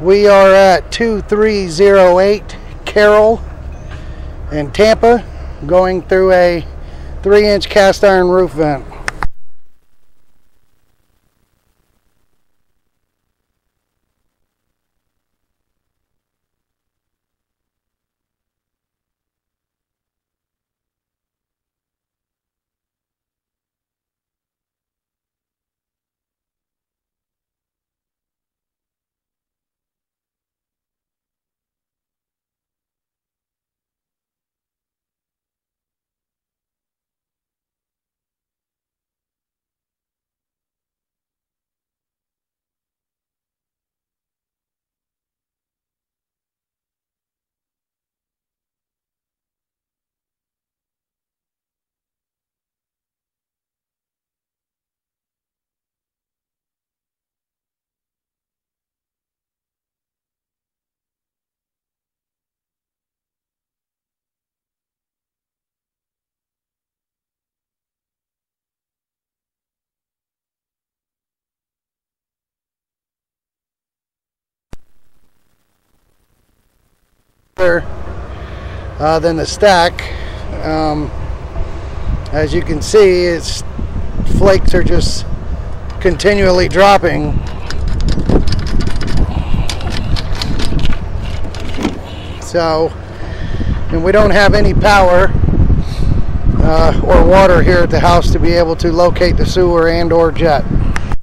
We are at 2308 Carroll in Tampa, going through a 3-inch cast iron roof vent. Than the stack. As you can see, its flakes are just continually dropping. So, and we don't have any power or water here at the house to be able to locate the sewer and or jet.